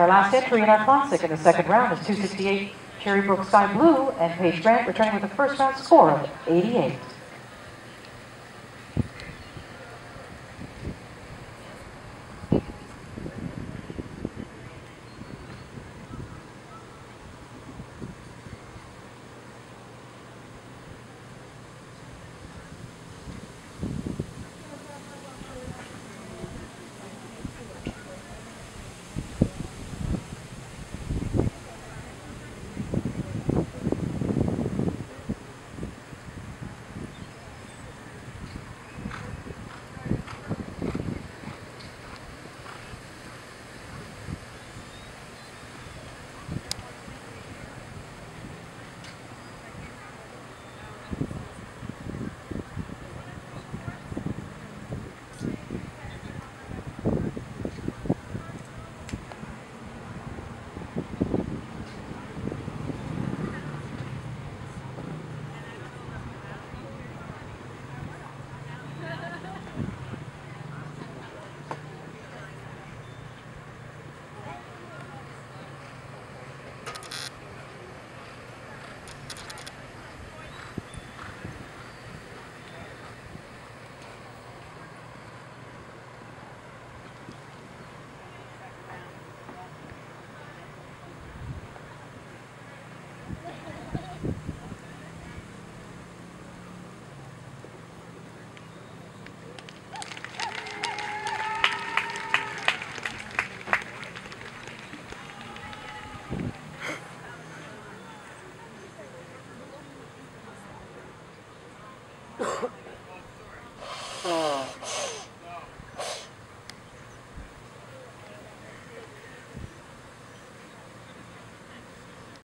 our last entry in our classic in the second round is 268 Cherrybrook Sky Blue, and Paige Grant returning with a first round score of 88.